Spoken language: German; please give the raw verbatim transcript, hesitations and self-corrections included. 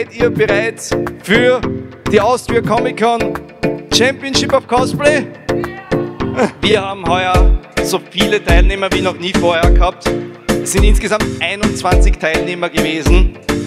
Seid ihr bereit für die Austria Comic Con Championship of Cosplay? Wir haben heuer so viele Teilnehmer wie noch nie vorher gehabt. Es sind insgesamt einundzwanzig Teilnehmer gewesen.